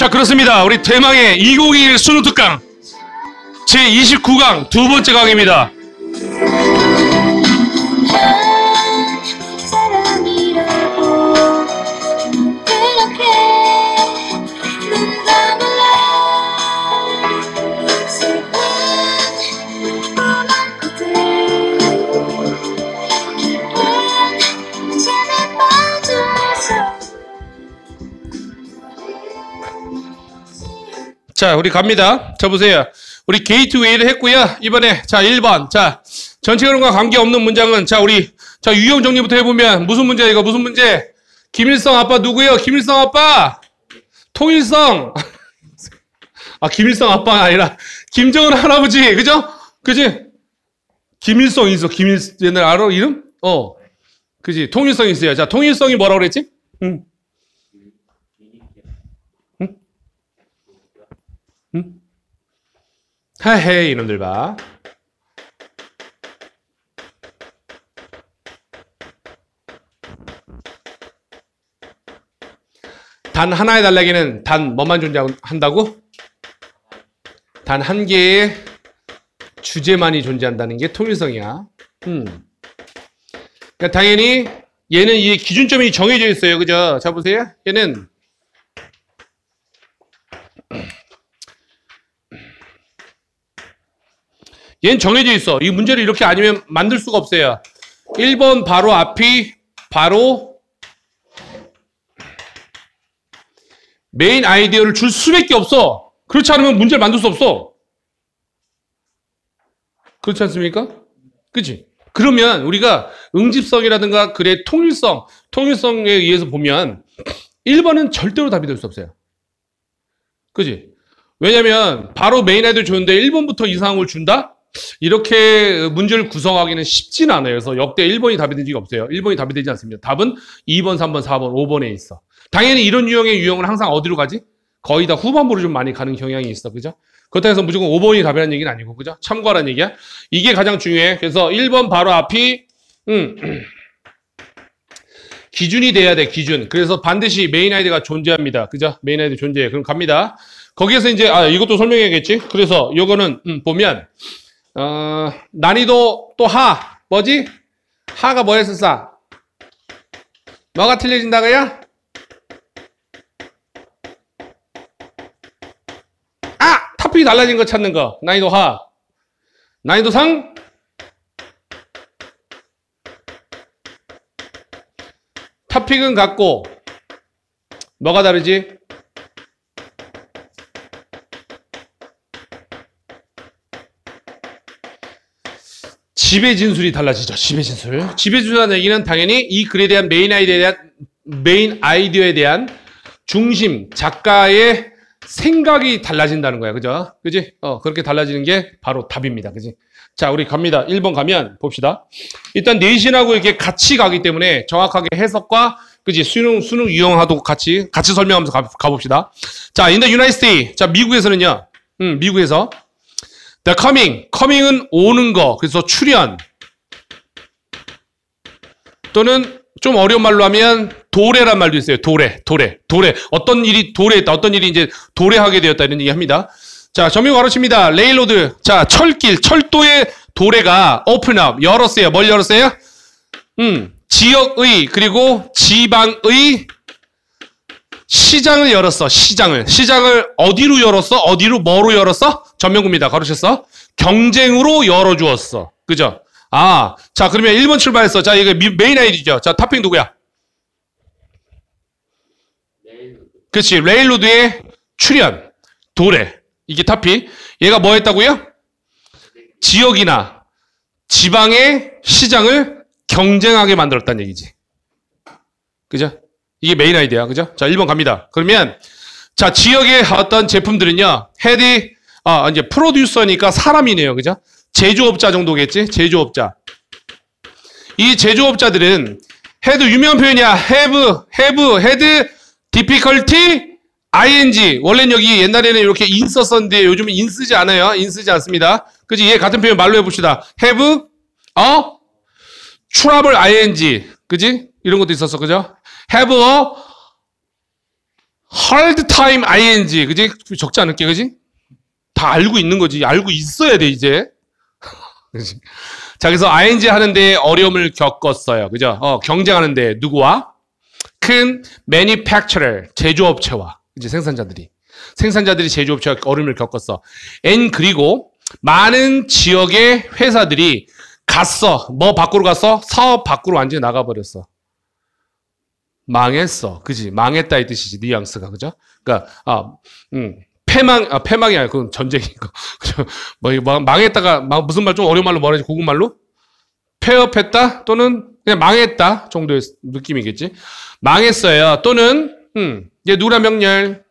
자, 그렇습니다. 우리 대망의 2021 수능 특강 제29강 두 번째 강입니다. 자, 우리 갑니다. 자, 보세요. 우리 게이트웨이를 했고요. 이번에 자 1번. 자, 전체 흐름과 관계없는 문장은 자, 우리 자, 유형 정리부터 해보면 무슨 문제야 이거? 무슨 문제? 김일성 아빠 누구예요? 김일성 아빠. 통일성. 아, 김일성 아빠가 아니라 김정은 할아버지. 그죠? 그지? 김일성 있어. 옛날 알아? 이름? 그지? 통일성 있어요. 자, 통일성이 뭐라고 그랬지? 응. 헤헤, 이놈들 봐. 단 하나의 단락에는 단 뭐만 존재한다고? 단 한 개의 주제만이 존재한다는 게 통일성이야. 그러니까 당연히 얘는 이 기준점이 정해져 있어요. 그죠? 자, 보세요. 얘는 얘는 정해져 있어. 이 문제를 이렇게 아니면 만들 수가 없어요. 1번 바로 앞이 바로 메인 아이디어를 줄 수밖에 없어. 그렇지 않으면 문제를 만들 수 없어. 그렇지 않습니까? 그치? 그러면 우리가 응집성이라든가 글의 통일성에 의해서 보면 1번은 절대로 답이 될 수 없어요. 그치? 왜냐면 바로 메인 아이디어 주는데 1번부터 이상을 준다? 이렇게 문제를 구성하기는 쉽진 않아요. 그래서 역대 1번이 답이 된 적이 없어요. 1번이 답이 되지 않습니다. 답은 2번, 3번, 4번, 5번에 있어. 당연히 이런 유형의 유형은 항상 어디로 가지? 거의 다 후반부로 좀 많이 가는 경향이 있어. 그죠? 그렇다고 해서 무조건 5번이 답이라는 얘기는 아니고, 그죠? 참고하라는 얘기야. 이게 가장 중요해. 그래서 1번 바로 앞이 기준이 돼야 돼. 기준. 그래서 반드시 메인 아이디가 존재합니다. 그죠? 메인 아이디 존재해. 그럼 갑니다. 거기에서 이제 이것도 설명해야겠지? 그래서 요거는 보면 난이도 또 뭐지? 하가 뭐였었어? 뭐가 틀려진다고요? 토픽이 달라진 거 찾는 거. 난이도 하. 난이도 상. 토픽은 같고 뭐가 다르지? 지배 진술이 달라지죠. 지배 진술. 지배 진술이라는 얘기는 당연히 이 글에 대한 메인 아이디어에 대한 중심, 작가의 생각이 달라진다는 거야. 그죠? 그지? 그렇게 달라지는 게 바로 답입니다. 그지? 자, 우리 갑니다. 1번 가면 봅시다. 일단 내신하고 이렇게 같이 가기 때문에 정확하게 해석과 그지? 수능 유형하고 같이 설명하면서 가봅시다. 자, in the United States. 자, 미국에서는요. 미국에서 the coming은 오는 거. 그래서 출현. 또는 좀 어려운 말로 하면 도래란 말도 있어요. 도래. 어떤 일이 도래했다. 어떤 일이 이제 도래하게 되었다. 이런 얘기 합니다. 자, 전명 가로칩니다. 레일로드. 자, 철도의 도래가 open up. 열었어요. 뭘 열었어요? 지역의 그리고 지방의 시장을 열었어. 시장을 어디로 열었어? 어디로 뭐로 열었어? 전명구입니다. 가로쳤어. 경쟁으로 열어주었어. 그죠? 자, 그러면 1번 출발했어. 자, 이거 메인 아이디죠. 자, 토픽 누구야? 그렇지. 레일로드의 출현, 도래. 이게 토픽. 얘가 뭐 했다고요? 지역이나 지방의 시장을 경쟁하게 만들었다는 얘기지. 그죠? 이게 메인 아이디어야. 그죠? 자, 1번 갑니다. 그러면 자, 지역의 어떤 제품들은요. 이제 프로듀서니까 사람이네요. 그죠? 제조업자 정도겠지? 제조업자. 이 제조업자들은 had 유명한 표현이야. had difficulty ing. 원래는 여기 옛날에는 이렇게 in 썼었는데 요즘은 in 쓰지 않아요. in 쓰지 않습니다. 그지? 얘 같은 표현 말로 해봅시다. have trouble ing. 그지? 이런 것도 있었어. 그죠? have a hard time ing. 그지? 적지 않을게. 그지? 다 알고 있는 거지. 알고 있어야 돼, 이제. 그지? 자, 그래서 ing 하는데 어려움을 겪었어요. 그죠? 경쟁하는데 누구와? 큰 manufacturer, 제조업체와. 이제 생산자들이 제조업체와 어려움을 겪었어. and 그리고 많은 지역의 회사들이 갔어. 뭐 밖으로 갔어? 사업 밖으로 완전히 나가버렸어. 망했어. 그지? 망했다 이 뜻이지. 뉘앙스가. 그죠? 그러니까, 패망이 아니라 그건 전쟁이고. 뭐, 망했다가, 무슨 말 좀 어려운 말로 뭐라지? 고급말로? 폐업했다? 또는 그냥 망했다 정도의 느낌이겠지. 망했어요. 또는, 얘 누구나 명렬.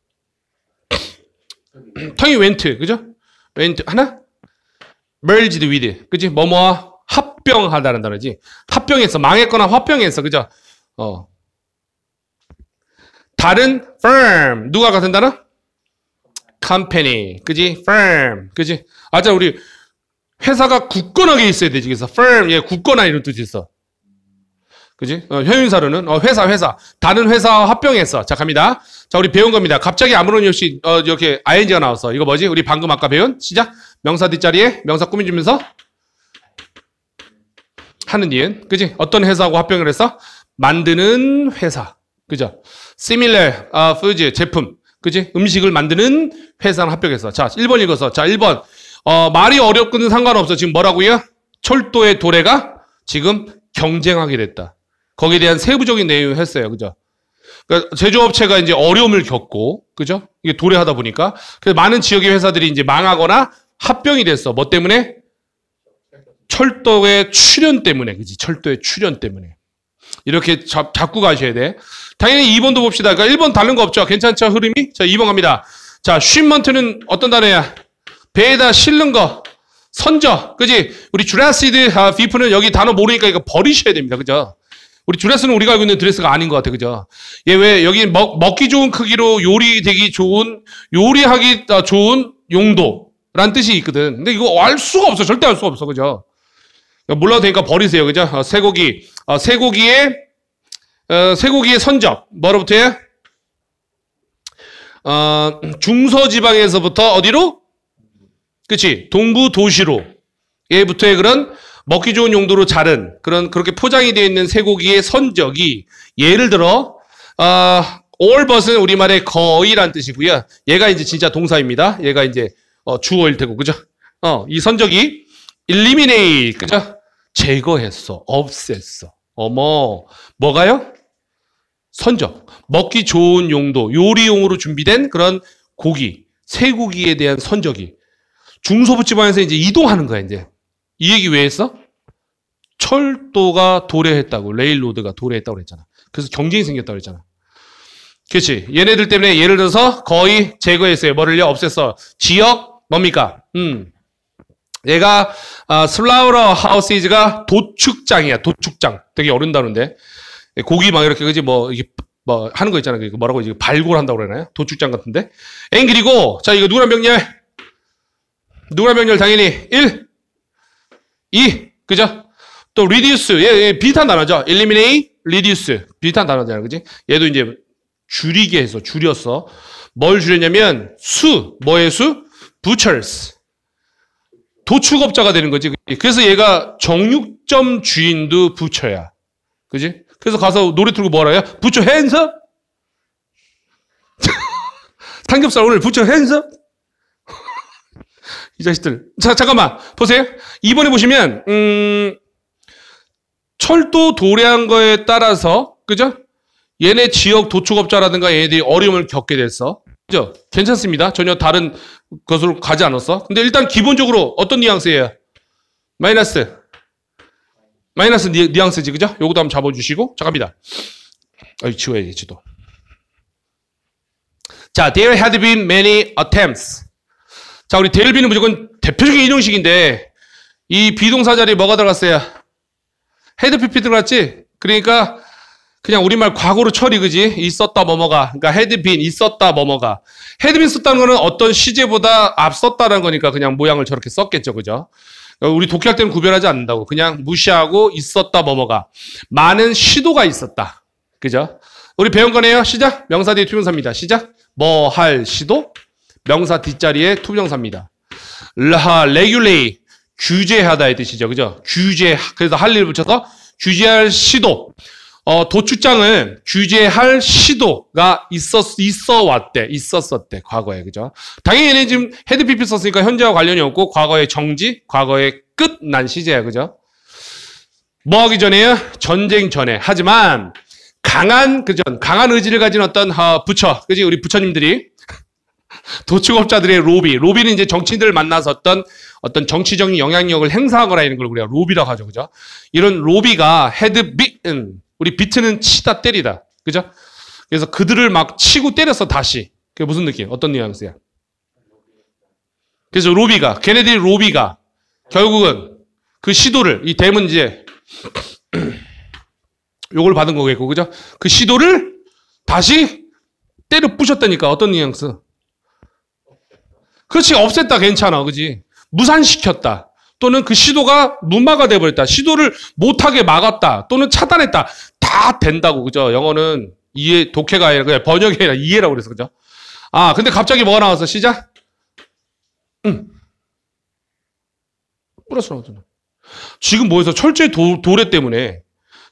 텅이 went. 그죠? went. 하나? merged with. 그지? 뭐뭐와 합병하다는 단어지. 합병했어. 망했거나 합병했어. 그죠? 다른 firm. 누가 같은 단어? company. 그지? firm. 그지? 아자, 우리 회사가 굳건하게 있어야 되지. 그래서 firm. 얘 굳건한 이런 뜻이 있어. 그지? 형용사로는 회사. 다른 회사와 합병했어. 자, 갑니다. 자, 우리 배운 겁니다. 갑자기 아무런 이유 없이 이렇게 ing가 나왔어. 이거 뭐지? 우리 방금 아까 배운 시작. 명사 뒷자리에 명사 꾸며주면서 하는 이은. 그지? 어떤 회사하고 합병을 했어? 만드는 회사. 그죠? similar foods 제품. 그지? 음식을 만드는 회사랑 합병했어. 자, 1번 읽어서. 자, 1번. 말이 어렵거든 상관없어. 지금 뭐라고요? 철도의 도래가 지금 경쟁하게 됐다. 거기에 대한 세부적인 내용을 했어요. 그죠? 그러니까 제조업체가 이제 어려움을 겪고, 그죠? 이게 도래하다 보니까. 그래서 많은 지역의 회사들이 이제 망하거나 합병이 됐어. 뭐 때문에? 철도의 출현 때문에. 그지? 철도의 출현 때문에. 이렇게 잡고 가셔야 돼. 당연히 2번도 봅시다. 그러니까 1번 다른 거 없죠? 괜찮죠? 흐름이? 자, 2번 갑니다. 자, shipment는 어떤 단어야? 배에다 실는 거. 선적. 그지? 우리 주라시드 비프는 여기 단어 모르니까 이거 버리셔야 됩니다. 그죠? 우리 주라스는 우리가 알고 있는 드레스가 아닌 것 같아. 그죠? 얘 왜 여기 먹기 좋은 크기로 요리하기 좋은 용도란 뜻이 있거든. 근데 이거 알 수가 없어. 절대 알 수가 없어. 그죠? 몰라도 되니까 버리세요. 그죠? 쇠고기의 선적. 뭐로부터요? 중서지방에서부터 어디로? 그치? 동부 도시로. 얘부터의 그런 먹기 좋은 용도로 자른 그렇게 포장이 되어 있는 쇠고기의 선적이 예를 들어 all but은 우리말의 거의란 뜻이고요. 얘가 이제 진짜 동사입니다. 얘가 이제 주어일 테고. 그죠? 이 선적이 eliminate. 그죠? 제거했어. 없앴어. 뭐가요? 선적. 먹기 좋은 용도, 요리용으로 준비된 그런 고기, 쇠고기에 대한 선적이 중소부 지방에서 이제 이동하는 거야, 이제. 이 얘기 왜 했어? 철도가 도래했다고, 레일로드가 도래했다고 그랬잖아. 그래서 경쟁이 생겼다고 그랬잖아. 그렇지? 얘네들 때문에 예를 들어서 거의 제거했어요. 뭐를요? 없앴어. 지역, 뭡니까? 얘가 슬라우러 하우스가 도축장이야. 도축장. 되게 어른다는데. 고기 막 이렇게 그지 이게 뭐 하는 거 있잖아. 그 뭐라고 이제 발굴한다고 그러나요? 도축장 같은데. 그리고 자, 이거 누구나 명렬 당연히 1 2 그죠? 또 reduce. 얘 비슷한 단어죠. eliminate, reduce. 비슷한 단어잖아. 그지? 얘도 이제 줄이게 해서 줄였어. 뭘 줄였냐면 뭐의 수? butchers. 도축업자가 되는 거지. 그래서 얘가 정육점 주인도 부처야. 그지? 그래서 가서 노래 틀고 뭐라 해요? 부처 핸즈 업? 삼겹살 오늘 부처 핸즈 업? 이 자식들. 자, 잠깐만. 보세요. 2번에 보시면, 철도 도래한 거에 따라서, 그죠? 얘네 지역 도축업자라든가 얘네들이 어려움을 겪게 됐어. 그죠? 괜찮습니다. 전혀 다른 것으로 가지 않았어. 근데 일단 기본적으로 어떤 뉘앙스예요? 마이너스 뉘앙스지, 그죠? 요것도 한번 잡아주시고. 자, 갑니다. 지워야지, 또. 자, there had been many attempts. 자, 우리 there be는 무조건 대표적인 인용식인데, 이 비동사 자리에 뭐가 들어갔어요? had pp 들어갔지? 그러니까, 그냥 우리말 과거로 처리, 그지? 있었다, 뭐뭐가. 그러니까 had been, 있었다, 뭐뭐가. had been 썼다는 거는 어떤 시제보다 앞섰다는 거니까 그냥 모양을 저렇게 썼겠죠, 그죠? 우리 독해할 때는 구별하지 않는다고. 그냥 무시하고 있었다, 뭐뭐가. 많은 시도가 있었다. 그죠? 우리 배운 거네요. 시작. 명사 뒤에 투명사입니다. 시작. 뭐 할 시도. 명사 뒷자리에 투명사입니다. regulate. 규제하다의 뜻이죠. 그죠? 그래서 할 일 붙여서 규제할 시도. 도축장을 규제할 시도가 있었었대. 과거에. 그죠? 당연히 얘는 지금 헤드 PP 썼으니까 현재와 관련이 없고, 과거의 정지, 과거의 끝 난 시제야. 그죠? 뭐 하기 전에요? 전쟁 전에. 하지만, 강한 의지를 가진 어떤, 부처. 그지? 우리 부처님들이. 도축업자들의 로비는 이제 정치인들을 만나서 어떤 정치적인 영향력을 행사하거나 이런 걸 우리가 로비라고 하죠. 그죠? 이런 로비가 우리 비트는 치다 때리다. 그죠? 그래서 그들을 막 치고 때렸어, 다시. 그게 무슨 느낌? 어떤 뉘앙스야? 그래서 걔네들이 로비가 결국은 그 시도를, 이 댐은 이제 요걸 받은 거겠고, 그죠? 그 시도를 다시 때려 부셨다니까. 어떤 뉘앙스? 그렇지, 없앴다, 괜찮아, 그지? 무산시켰다. 또는 그 시도가 무마가 돼버렸다. 시도를 못하게 막았다. 또는 차단했다. 다 된다고, 그죠? 영어는 독해가 아니라, 그냥 번역이 아니라 이해라고 그래서, 그죠? 근데 갑자기 뭐가 나왔어? 시작? 플러스 나왔잖아. 지금 뭐해서 철저히 도래 때문에,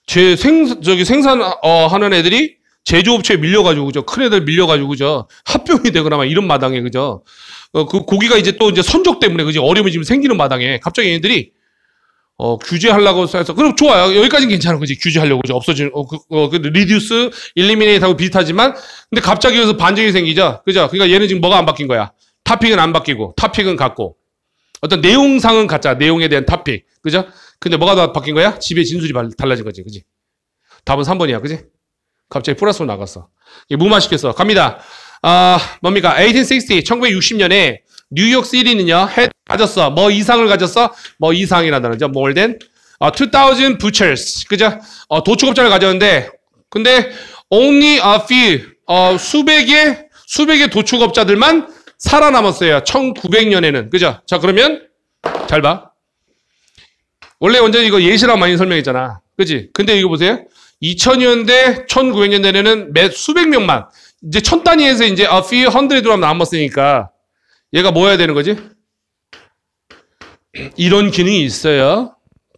생산하는 애들이 제조업체에 밀려가지고, 그죠? 큰 애들 밀려가지고, 그죠? 합병이 되거나 막 이런 마당에, 그죠? 그 고기가 이제 또 이제 선적 때문에, 그지? 어려움이 지금 생기는 마당에 갑자기 얘네들이, 규제하려고 해서, 그럼 좋아요. 여기까지는 괜찮아. 그지? 규제하려고, 그죠? reduce, eliminate 하고 비슷하지만, 근데 갑자기 여기서 반전이 생기죠? 그죠? 그러니까 얘는 지금 뭐가 안 바뀐 거야? 토픽은 안 바뀌고, 토픽은 같고, 어떤 내용상은 같자. 내용에 대한 토픽. 그죠? 근데 뭐가 더 바뀐 거야? 집의 진술이 달라진 거지. 그지? 답은 3번이야. 그지? 갑자기 플러스로 나갔어. 무마시켰어. 갑니다. 뭡니까? 1860, 1960년에 뉴욕 시티는요, 가졌어. 뭐 이상을 가졌어? 뭐 이상이라는 거죠. more than 2000 butchers. 그죠? 도축업자를 가졌는데, 근데 only a few, 수백의 도축업자들만 살아남았어요. 1900년에는. 그죠? 자, 그러면, 잘 봐. 원래 완전 이거 예시랑 많이 설명했잖아. 그지? 근데 이거 보세요. 2000년대, 1900년대에는 수백 명만, 이제 1000단위에서 이제 a few hundred로 남았으니까 얘가 뭐 해야 되는 거지? 이런 기능이 있어요.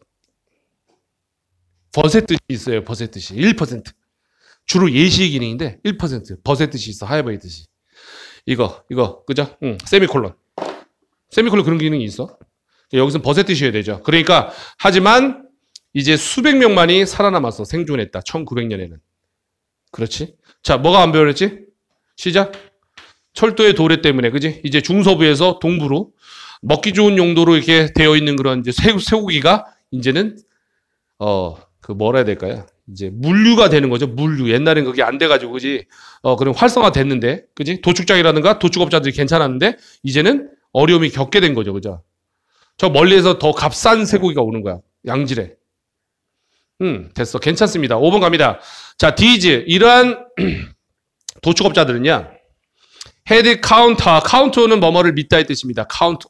버셋 뜻이 있어요. 버셋 뜻이 1%. 주로 예시 기능인데 1%. 버셋 뜻이 있어. 하이버의 뜻이. 이거 그죠? 세미콜론 그런 기능이 있어. 여기서 버셋 뜻이어야 되죠. 그러니까 하지만 이제 수백 명만이 살아남았어. 생존했다. 1900년에는. 그렇지? 자, 뭐가 안 배웠지? 시작. 철도의 도래 때문에, 그지? 이제 중서부에서 동부로 먹기 좋은 용도로 이렇게 되어 있는 그런 이제 쇠고기가 이제는 뭐라 해야 될까요? 이제 물류가 되는 거죠. 물류. 옛날엔 그게 안 돼가지고, 그지? 그럼 활성화 됐는데, 그지? 도축장이라든가 도축업자들이 괜찮았는데, 이제는 어려움이 겪게 된 거죠. 그죠? 저 멀리에서 더 값싼 쇠고기가 오는 거야. 양질의. 됐어. 괜찮습니다. 5번 갑니다. 자, these. 이러한 도축업자들은요, had counter는 뭐뭐를 믿다의 뜻입니다. count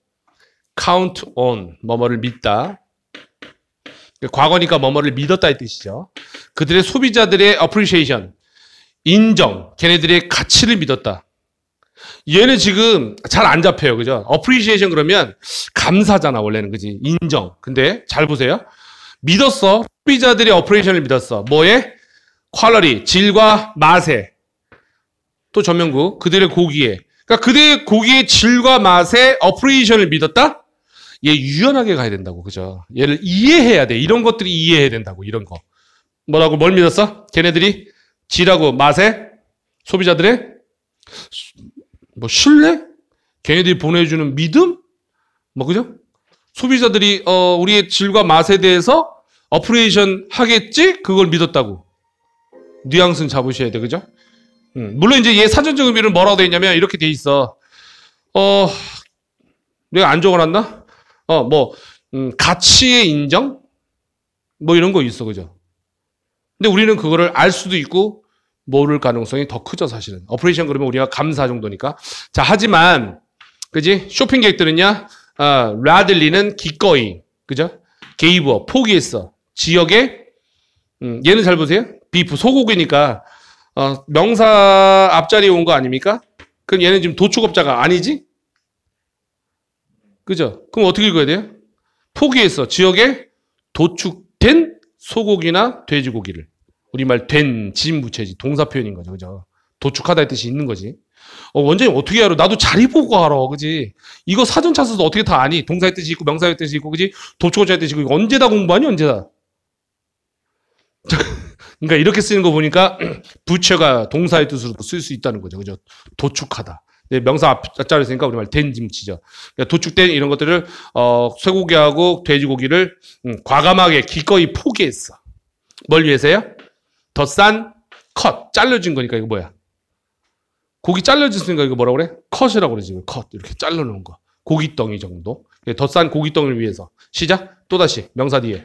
on. 뭐뭐를 믿다. 과거니까 뭐뭐를 믿었다의 뜻이죠. 그들의 소비자들의 appreciation. 인정. 걔네들의 가치를 믿었다. 얘는 지금 잘 안 잡혀요. 그죠? appreciation 그러면 감사잖아. 원래는. 그지? 인정. 근데 잘 보세요. 믿었어. 소비자들의 operation을 믿었어. 뭐에? 퀄러리. 질과 맛에. 또 전면구. 그들의 고기에. 그러니까 그들의 고기의 질과 맛에 operation을 믿었다? 얘 유연하게 가야 된다고. 그죠? 얘를 이해해야 돼. 이런 것들이 이해해야 된다고. 이런 거. 뭐라고? 뭘 믿었어? 걔네들이 질하고 맛에 소비자들의 신뢰? 걔네들이 보내주는 믿음? 그죠? 소비자들이, 우리의 질과 맛에 대해서 어프레이션 하겠지? 그걸 믿었다고. 뉘앙스는 잡으셔야 돼. 그죠? 물론 이제 얘 사전적 의미는 뭐라고 돼 있냐면 이렇게 돼 있어. 내가 안 적어놨나? 가치의 인정? 이런 거 있어. 그죠? 근데 우리는 그거를 알 수도 있고, 모를 가능성이 더 크죠, 사실은. 오퍼레이션 그러면 우리가 감사 정도니까. 자, 하지만, 그지? 쇼핑 객들은요, 라들리는 기꺼이, 그죠? 게이브, 포기했어. 지역에, 얘는 잘 보세요. 비프, 소고기니까, 명사 앞자리에 온 거 아닙니까? 그럼 얘는 지금 도축업자가 아니지? 그죠? 그럼 어떻게 읽어야 돼요? 포기해서 지역에 도축된 소고기나 돼지고기를. 우리말 된, 지문부채지. 동사 표현인 거죠. 그죠? 도축하다의 뜻이 있는 거지. 원장님 어떻게 알아? 나도 자리 보고 알아. 그지? 이거 사전 찾아서 어떻게 다 아니? 동사의 뜻이 있고 명사의 뜻이 있고 그지? 도축업자의 뜻이 있고 이거 언제 다 공부하니? 언제 다? 그러니까 이렇게 쓰는 거 보니까 부채가 동사의 뜻으로도 쓸 수 있다는 거죠. 그죠? 도축하다. 명사 앞자리에 있으니까 우리말 된 지문치죠. 그러니까 도축된 이런 것들을 쇠고기하고 돼지고기를 과감하게 기꺼이 포기했어. 뭘 위해서요? 더 싼 컷. 잘라진 거니까 이거 뭐야? 고기 잘라졌으니까 이거 뭐라고 그래? 컷이라고 그러지. 컷. 이렇게 잘라놓은 거. 고깃덩이 정도. 더 싼 고깃덩이를 위해서. 시작. 또다시 명사 뒤에.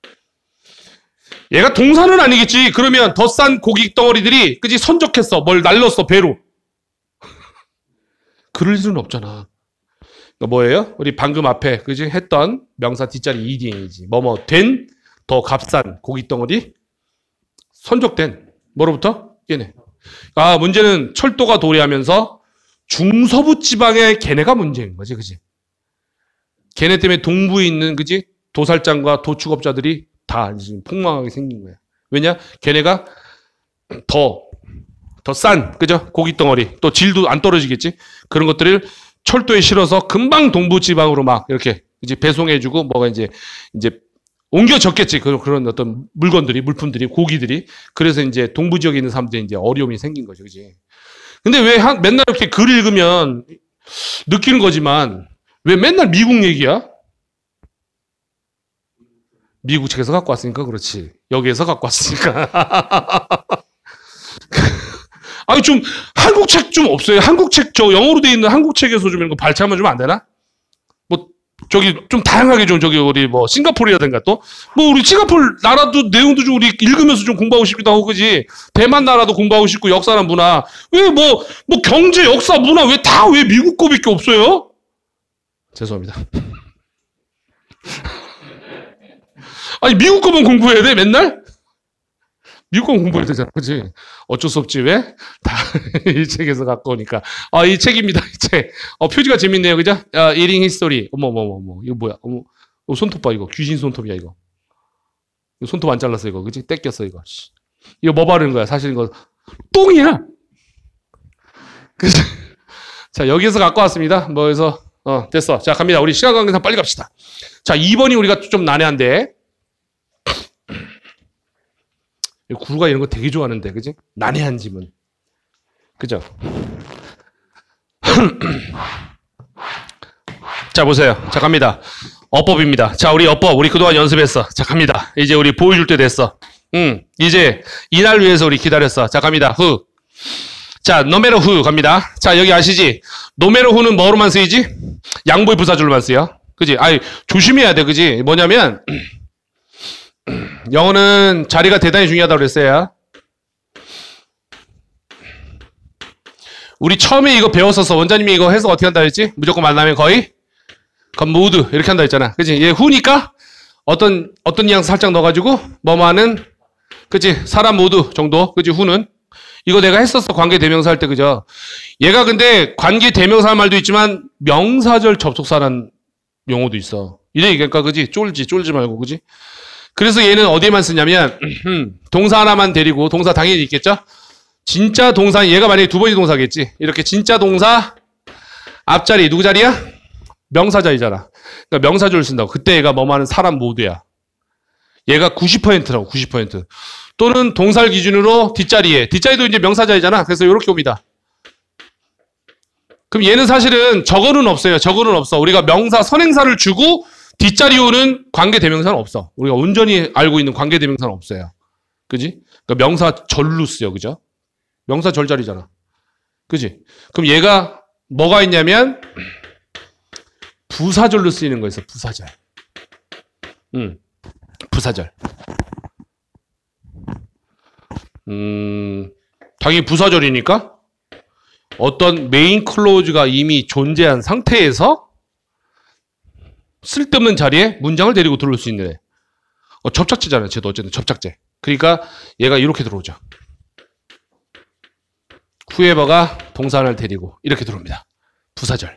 얘가 동사는 아니겠지. 그러면 더 싼 고깃덩어리들이 그지 선적했어. 뭘 날렸어. 배로. 그럴 일은 없잖아. 그러니까 뭐예요? 우리 방금 앞에 그지 했던 명사 뒷자리 eding이지. 뭐뭐 된 더 값싼 고깃덩어리 선적된 뭐로부터? 얘네. 문제는 철도가 도래하면서 중서부 지방의 걔네가 문제인 거지, 그지? 걔네 때문에 동부에 있는 그지 도살장과 도축업자들이 다 지금 폭망하게 생긴 거야. 왜냐? 걔네가 더 싼, 그죠? 고깃덩어리 또 질도 안 떨어지겠지? 그런 것들을 철도에 실어서 금방 동부 지방으로 막 이렇게 이제 배송해주고 뭐가 이제 옮겨졌겠지. 그런 어떤 물품들이, 고기들이. 그래서 이제 동부 지역에 있는 사람들이 이제 어려움이 생긴 거죠. 그지? 근데 왜 맨날 이렇게 글 읽으면 느끼는 거지만 왜 맨날 미국 얘기야? 미국 책에서 갖고 왔으니까 그렇지. 여기에서 갖고 왔으니까. 아니, 좀, 한국 책 좀 없어요? 한국 책, 영어로 돼 있는 한국 책에서 좀 이런 거 발췌하면 좀 안 되나? 좀 다양하게 우리 싱가포르라든가 또, 우리 싱가포르 나라도 내용도 좀 우리 읽으면서 좀 공부하고 싶기도 하고, 그지? 대만 나라도 공부하고 싶고, 역사나 문화. 왜 경제, 역사, 문화, 왜 미국 거밖에 없어요? 죄송합니다. 아니, 미국 거만 공부해야 돼, 맨날? 미국 거 공부해야 되잖아, 그지? 어쩔 수 없지, 왜? 다 이 책에서 갖고 오니까. 이 책입니다, 이 책. 표지가 재밌네요, 그죠? Eating History. 어머. 이거 뭐야? 어머. 손톱 봐, 이거. 귀신 손톱이야, 이거. 손톱 안 잘랐어, 이거. 그지? 떼꼈어, 이거. 이거 뭐 바르는 거야? 사실 이거 똥이야! 그지? 자, 여기서 갖고 왔습니다. 그래서, 됐어. 자, 갑니다. 우리 시간 관계상 빨리 갑시다. 자, 2번이 우리가 좀 난해한데. 구루가 이런 거 되게 좋아하는데, 그지? 난해한 지문. 그죠? 자, 보세요. 자, 갑니다. 어법입니다. 자, 우리 어법, 우리 그동안 연습했어. 자, 갑니다. 이제 우리 보여줄 때 됐어. 이제 이날 위해서 우리 기다렸어. 자, 갑니다. who. 자, no matter who 갑니다. 자, 여기 아시지? no matter who는 뭐로만 쓰이지? 양보의 부사절로만 쓰여. 그지? 조심해야 돼. 그지? 뭐냐면, 영어는 자리가 대단히 중요하다고 그랬어요. 우리 처음에 이거 배웠었어. 원장님이 이거 해서 어떻게 한다 했지? 무조건 만나면 거의? 그럼 모두 이렇게 한다 했잖아. 그치? 얘 후니까 어떤 뉘앙스 살짝 넣어가지고 뭐뭐하는 그치? 사람 모두 정도. 그치? 후는 이거 내가 했었어. 관계대명사 할 때. 그죠? 얘가 근데 관계대명사 할 말도 있지만 명사절 접속사라는 용어도 있어. 이래 얘기할까? 그지? 쫄지 말고. 그지? 그래서 얘는 어디에만 쓰냐면 동사 하나만 데리고 동사 당연히 있겠죠? 진짜 동사 얘가 만약에 두 번째 동사겠지. 이렇게 진짜 동사 앞자리 누구 자리야? 명사 자리잖아. 그러니까 명사절 쓴다고. 그때 얘가 뭐하는 사람 모두야. 얘가 90%라고 90%. 또는 동사를 기준으로 뒷자리도 이제 명사 자리잖아. 그래서 이렇게 옵니다. 그럼 얘는 사실은 적어는 없어요. 적어는 없어. 우리가 명사 선행사를 주고 뒷자리 오는 관계대명사는 없어. 우리가 온전히 알고 있는 관계대명사는 없어요. 그지? 그러니까 명사절로 쓰여. 그죠? 명사절 자리잖아. 그지? 그럼 얘가 뭐가 있냐면 부사절로 쓰이는 거였어. 부사절. 부사절. 당연히 부사절이니까 어떤 메인 클로즈가 이미 존재한 상태에서 쓸데없는 자리에 문장을 데리고 들어올 수 있는 애. 접착제잖아요. 쟤도 어쨌든 접착제. 그러니까 얘가 이렇게 들어오죠. whoever가 동사 하나를 데리고 이렇게 들어옵니다. 부사절.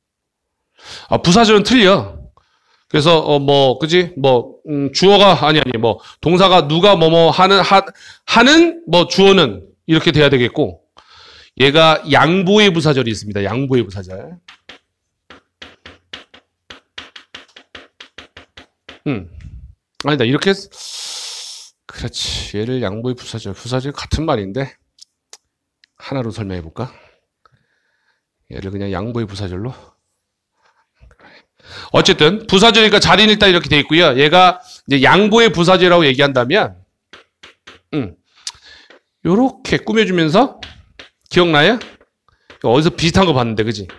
부사절은 틀려. 그래서 그지? 주어가 아니 동사가 누가 뭐뭐 하는 주어는 이렇게 돼야 되겠고, 얘가 양보의 부사절이 있습니다. 양보의 부사절. 아니다. 이렇게 그렇지. 얘를 양보의 부사절 같은 말인데 하나로 설명해 볼까? 얘를 그냥 양보의 부사절로. 어쨌든 부사절이니까 자리는 일단 이렇게 돼 있고요. 얘가 이제 양보의 부사절이라고 얘기한다면 요렇게 꾸며주면서, 기억나요? 어디서 비슷한 거 봤는데, 그지?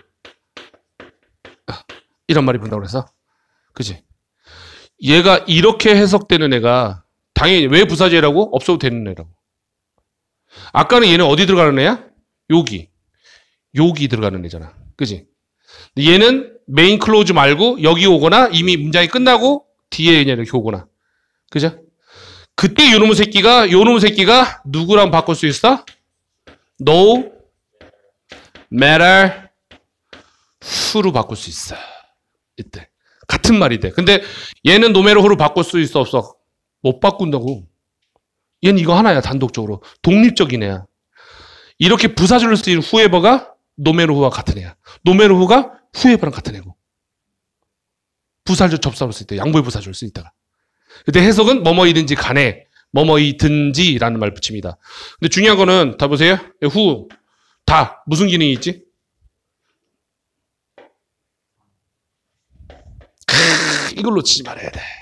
이런 말이 본다고 그래서, 그지? 얘가 이렇게 해석되는 애가 당연히 왜 부사절이라고? 없어도 되는 애라고. 아까는 얘는 어디 들어가는 애야? 여기 들어가는 애잖아. 그지? 얘는 메인 클로즈 말고 여기 오거나 이미 문장이 끝나고 뒤에 그냥 이렇게 오거나. 그죠? 그때 요놈의 새끼가 누구랑 바꿀 수 있어? No matter who로 바꿀 수 있어. 이때. 같은 말이 돼. 근데 얘는 no matter who로 바꿀 수 있어, 없어? 못 바꾼다고. 얘는 이거 하나야, 단독적으로. 독립적인 애야. 이렇게 부사절로 쓰이는 whoever가 no matter who와 같은 애야. no matter who가 whoever랑 같은 애고. 부사절 접사로 쓸 때, 양보의 부사절을 쓸 때가. 근데 해석은 뭐뭐이든지 간에, 뭐뭐이든지라는 말 붙입니다. 근데 중요한 거는 다 보세요. who, 다 무슨 기능이 있지? 이걸 놓치지 말아야 돼.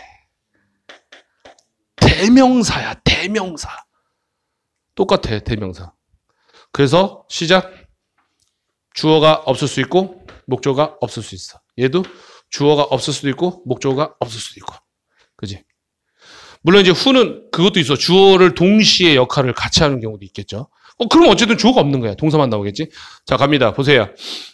대명사야, 대명사. 똑같아, 대명사. 그래서 시작. 주어가 없을 수 있고 목적어가 없을 수 있어. 얘도 주어가 없을 수도 있고 목적어가 없을 수도 있고. 그지? 물론 이제 who는 그것도 있어. 주어를 동시에 역할을 같이 하는 경우도 있겠죠. 그럼 어쨌든 주어가 없는 거야. 동사만 나오겠지? 자, 갑니다. 보세요.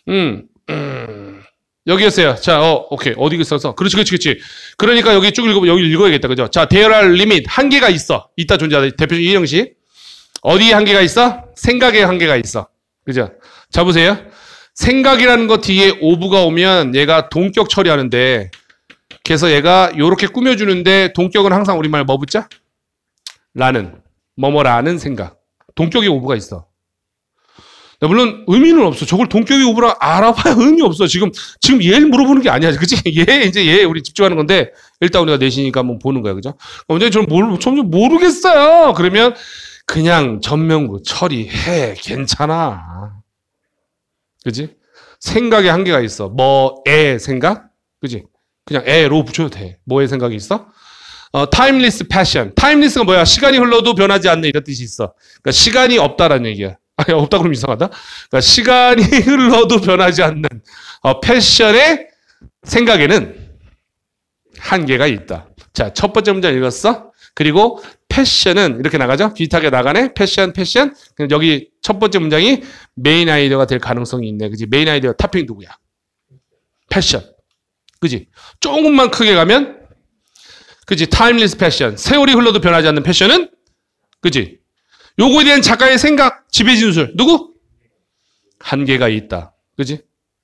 여기였어요. 자, 오케이. 어디 있어서? 그렇지. 그러니까 여기 쭉 읽어보면 여기 읽어야겠다. 그죠? 자, there are limit. 한계가 있어. 있다 존재하다. 대표적인 이 형식. 어디에 한계가 있어? 생각에 한계가 있어. 그죠? 자, 보세요. 생각이라는 거 뒤에 오브가 오면 얘가 동격 처리하는데, 그래서 얘가 요렇게 꾸며주는데 동격은 항상 우리말 뭐 붙자? 라는. 뭐뭐라는 생각. 동격에 오브가 있어. 물론 의미는 없어. 저걸 동격이 오브라 알아봐야 의미 없어. 지금 얘를 물어보는 게 아니야. 그치? 얘 우리 집중하는 건데, 일단 우리가 내시니까 한번 보는 거야. 그죠? 언제 저는 점점 모르겠어요. 그러면 그냥 전면구 처리해. 괜찮아. 그지? 생각에 한계가 있어. 뭐의 생각? 그지? 그냥 에로 붙여도 돼. 뭐의 생각이 있어? timeless passion. timeless가 뭐야? 시간이 흘러도 변하지 않는 이런 뜻이 있어. 그러니까 시간이 없다라는 얘기야. 아니, 없다 그러면 이상하다. 그러니까 시간이 흘러도 변하지 않는 패션의 생각에는 한계가 있다. 자, 첫 번째 문장 읽었어? 그리고 패션은 이렇게 나가죠? 비슷하게 나가네? 패션. 여기 첫 번째 문장이 메인 아이디어가 될 가능성이 있네. 그지? 메인 아이디어 탑핑 누구야? 패션. 그지? 조금만 크게 가면, 그지? timeless passion. 세월이 흘러도 변하지 않는 패션은, 그지? 요거에 대한 작가의 생각, 지배 진술. 누구? 한계가 있다. 그지?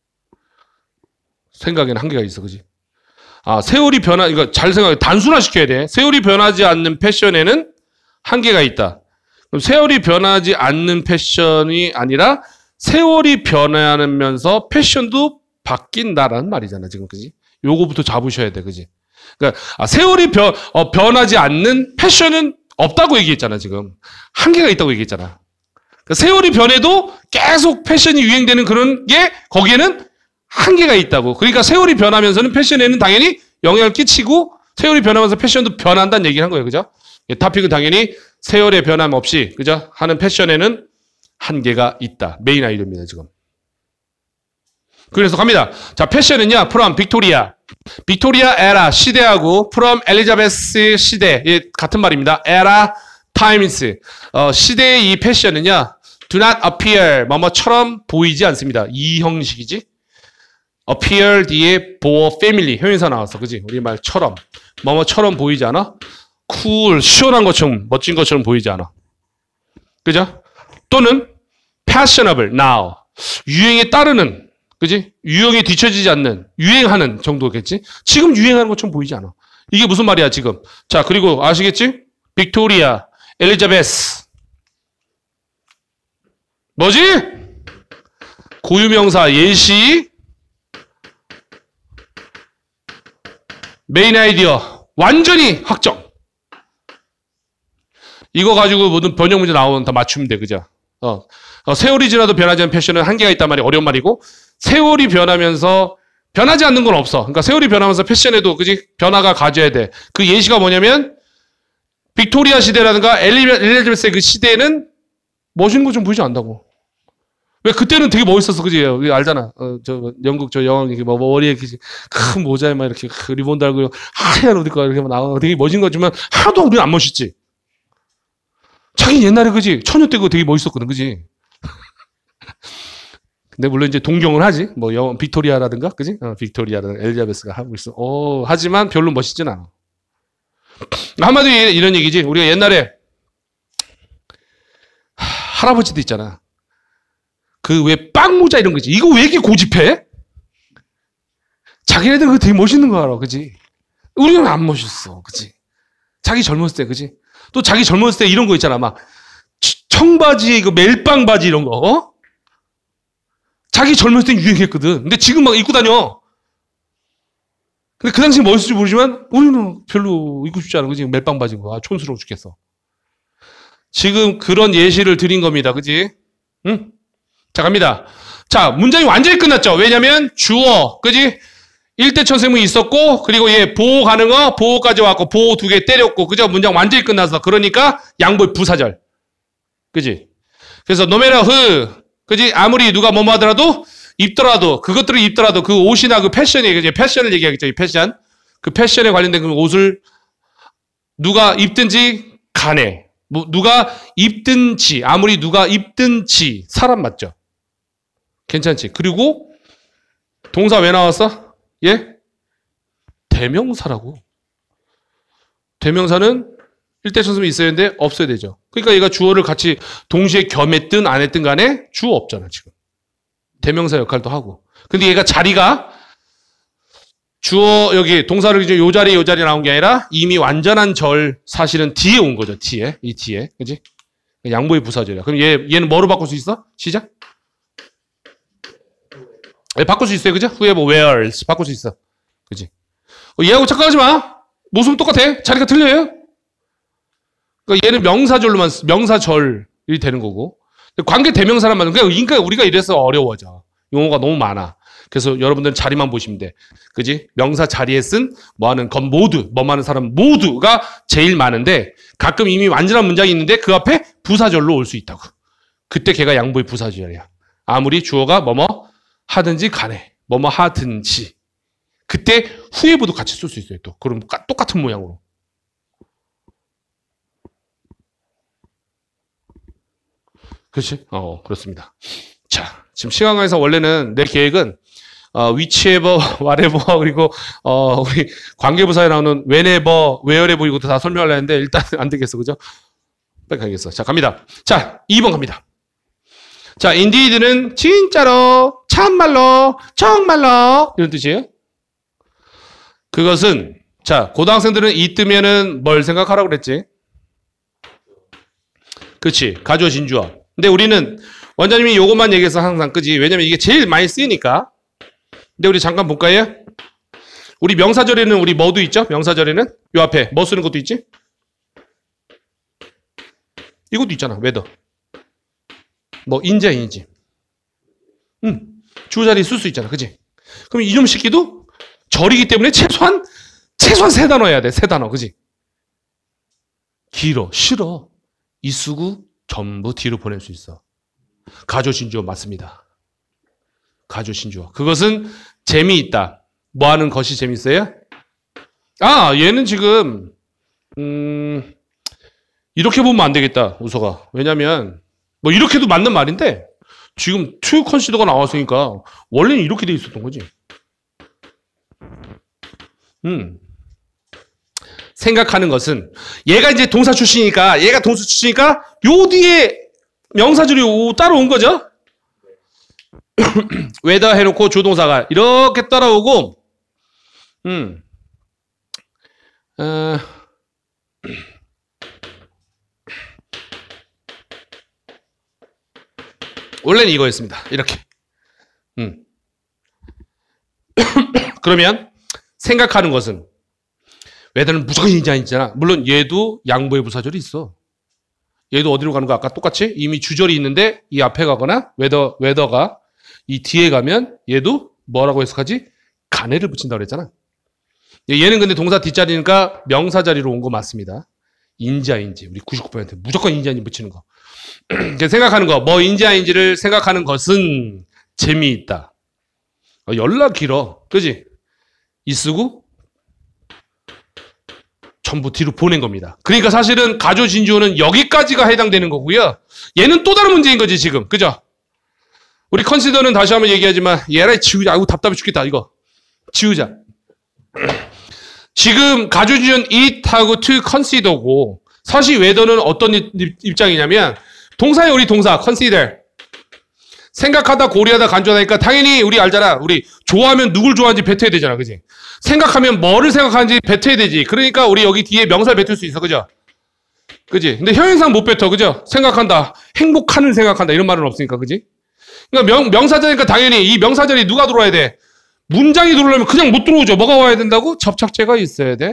생각에는 한계가 있어. 그지? 세월이 이거 잘 생각해. 단순화시켜야 돼. 세월이 변하지 않는 패션에는 한계가 있다. 그럼 세월이 변하지 않는 패션이 아니라 세월이 변하면서 패션도 바뀐다라는 말이잖아, 지금. 그지? 요거부터 잡으셔야 돼. 그지? 그러니까, 세월이 변하지 않는 패션은 없다고 얘기했잖아, 지금. 한계가 있다고 얘기했잖아. 그러니까 세월이 변해도 계속 패션이 유행되는 그런 게 거기에는 한계가 있다고. 그러니까 세월이 변하면서는 패션에는 당연히 영향을 끼치고 세월이 변하면서 패션도 변한다는 얘기를 한 거예요. 그죠? 탑픽은 당연히 세월의 변함 없이, 그죠? 하는 패션에는 한계가 있다. 메인 아이디어입니다, 지금. 그래서 갑니다. 자, 패션은요, from 빅토리아 에라 시대하고 from 엘리자베스 시대 같은 말입니다. 에라 타임스 시대의 이 패션은요, do not appear 뭐뭐처럼 보이지 않습니다. 이 형식이지. appear 뒤에 for family 형용사 나왔어, 그지? 우리 말처럼 뭐뭐처럼 보이지 않아? cool 시원한 것처럼 멋진 것처럼 보이지 않아. 그죠? 또는 fashionable, now. 유행에 따르는, 그지? 유행에 뒤처지지 않는, 유행하는 정도겠지? 지금 유행하는 것처럼 보이지 않아. 이게 무슨 말이야, 지금? 자, 그리고 아시겠지? 빅토리아, 엘리자베스. 뭐지? 고유명사, 예시, 메인 아이디어. 완전히 확정. 이거 가지고 모든 번역 문제 나오면 다 맞추면 돼, 그죠? 세월이 지나도 변하지 않는 패션은 한계가 있단 말이 어려운 말이고, 세월이 변하면서 변하지 않는 건 없어. 그러니까 세월이 변하면서 패션에도, 그지? 변화가 가져야 돼. 그 예시가 뭐냐면, 빅토리아 시대라든가 엘리자베스의 그 시대에는 멋있는 거 좀 보이지 않는다고. 왜 그때는 되게 멋있었어, 그지? 우리 알잖아. 영국 여왕이 뭐 머리에 큰 모자에 막 이렇게 리본 달고 하얀 옷 입고 이렇게 나오고 되게 멋진 거지만 하나도 우리는 안 멋있지. 자기 옛날에 그지? 처녀 때 그거 되게 멋있었거든, 그지? 근데 물론 이제 동경을 하지. 뭐 영원 빅토리아라든가, 그지? 빅토리아라든가 엘리자베스가 하고 있어. 하지만 별로 멋있진 않아. 한마디로 이런 얘기지. 우리가 옛날에 할아버지도 있잖아. 그 왜 빵모자 이런 거지. 이거 왜 이렇게 고집해? 자기네들 그거 되게 멋있는 거 알아, 그지? 우리는 안 멋있어, 그지? 자기 젊었을 때, 그지? 또 자기 젊었을 때 이런 거 있잖아. 막 청바지에 이거 멜빵 바지 이런 거. 자기 젊었을 때 유행했거든. 근데 지금 막 입고 다녀. 근데 그 당시 멋있을지 모르지만 우리는 별로 입고 싶지 않아, 그지? 멜빵 바지인 거. 촌스러워 죽겠어. 지금 그런 예시를 드린 겁니다, 그지? 응? 자, 갑니다. 자, 문장이 완전히 끝났죠. 왜냐면 주어, 그지? 일대천생문이 있었고, 그리고 얘 보호 가능어, 보호까지 왔고, 보호 2개 때렸고, 그죠? 문장 완전히 끝났어. 그러니까 양보의 부사절. 그지? 그래서 노메라 흐, 그지? 아무리 누가 뭐뭐 하더라도, 입더라도, 그것들을 입더라도, 그 옷이나 그 패션이, 그지? 패션을 얘기하겠죠, 이 패션. 그 패션에 관련된 그 옷을 누가 입든지 간에, 뭐, 누가 입든지, 아무리 누가 입든지, 사람 맞죠? 괜찮지? 그리고, 동사 왜 나왔어? 예? 대명사라고. 대명사는 일대천수문이 있어야 되는데 없어야 되죠. 그러니까 얘가 주어를 같이 동시에 겸했든 안 했든 간에 주어 없잖아, 지금. 대명사 역할도 하고. 근데 얘가 자리가 주어 여기 동사를 이제 요 자리 나온 게 아니라 이미 완전한 절 사실은 뒤에 온 거죠, 뒤에. 이 뒤에. 그지? 양보의 부사절이야. 그럼 얘는 뭐로 바꿀 수 있어? 시작. 바꿀 수 있어요, 그죠? 후에 뭐 where's 바꿀 수 있어, 그지? 얘하고 착각하지 마. 모습은 똑같아. 자리가 틀려요. 그러니까 얘는 명사절이 되는 거고, 관계 대명사란 말은 그러니까 우리가 이래서 어려워져. 용어가 너무 많아. 그래서 여러분들은 자리만 보시면 돼, 그지? 명사 자리에 쓴 뭐하는 것 모두, 뭐하는 사람 모두가 제일 많은데 가끔 이미 완전한 문장이 있는데 그 앞에 부사절로 올 수 있다고. 그때 걔가 양보의 부사절이야. 아무리 주어가 뭐뭐 하든지 간에 뭐뭐 하든지 그때 후에부도 같이 쓸 수 있어요. 또 그럼 똑같은 모양으로. 그렇지? 그렇습니다. 자, 지금 시간 관계상 원래는 내 계획은 whichever, whatever 그리고 우리 관계부사에 나오는 whenever, wherever 이것도 다 설명하려 했는데 일단 안 되겠어, 그죠? 빨리 가겠어. 자, 갑니다. 자, 2번 갑니다. 자, indeed는 진짜로, 참말로, 정말로 이런 뜻이에요. 그것은 자, 고등학생들은 이 뜨면은 뭘 생각하라고 그랬지? 그렇지, 가주어 진주어. 근데 우리는 원장님이 요것만 얘기해서 항상 그지? 왜냐면 이게 제일 많이 쓰이니까. 근데 우리 잠깐 볼까요? 우리 명사절에는 우리 뭐도 있죠? 명사절에는 요 앞에 뭐 쓰는 것도 있지? 이것도 있잖아. whether. 뭐 인지야 인지. 주어자리 쓸 수 있잖아, 그지? 그럼 이놈 새끼도 절이기 때문에 최소한 세 단어 해야 돼. 세 단어, 그지? 길어, 싫어. 이 쓰고 전부 뒤로 보낼 수 있어. 가조 진주어 맞습니다. 가조 진주어. 그것은 재미있다. 뭐 하는 것이 재밌어요? 아, 얘는 지금 이렇게 보면 안 되겠다, 우서가. 왜냐면 뭐 이렇게도 맞는 말인데 지금 to consider가 나왔으니까 원래는 이렇게 돼 있었던 거지. 생각하는 것은 얘가 이제 동사 출신이니까 요 뒤에 명사절이 따라온 거죠. whether 해놓고 조동사가 이렇게 따라오고, 원래는 이거였습니다. 이렇게. 그러면 생각하는 것은 whether는 무조건 인지 아니잖아. 물론 얘도 양보의 부사절이 있어. 얘도 어디로 가는 거 아까 똑같이 이미 주절이 있는데 이 앞에 가거나 whether가 이 뒤에 가면 얘도 뭐라고 해석하지? 간해를 붙인다고 그랬잖아. 얘는 근데 동사 뒷자리니까 명사 자리로 온 거 맞습니다. 인지 아닌지 우리 99% 무조건 인지 아닌지 붙이는 거. 생각하는 거, 뭐 인지 아닌지를 생각하는 것은 재미있다. 연락 길어, 그지? 이 쓰고 전부 뒤로 보낸 겁니다. 그러니까 사실은 가조 진주어는 여기까지가 해당되는 거고요. 얘는 또 다른 문제인 거지 지금, 그죠? 우리 컨시더는 다시 한번 얘기하지만 얘라 지우자. 아이고 답답해 죽겠다 이거. 지우자. 지금 가조 진주어는 it하고 to consider고 사실 whether는 어떤 입장이냐면 동사의 우리 동사 consider 생각하다 고려하다 간주하다니까 당연히 우리 알잖아. 우리 좋아하면 누굴 좋아하는지 뱉어야 되잖아. 그지? 생각하면 뭐를 생각하는지 뱉어야 되지. 그러니까 우리 여기 뒤에 명사를 뱉을 수 있어. 그죠? 그지? 근데 형용사는 못 뱉어. 그죠? 생각한다. 행복하는 생각한다. 이런 말은 없으니까. 그지? 그러니까 명사절이니까 당연히 이 명사절이 누가 들어와야 돼? 문장이 들어오려면 그냥 못 들어오죠. 뭐가 와야 된다고? 접착제가 있어야 돼.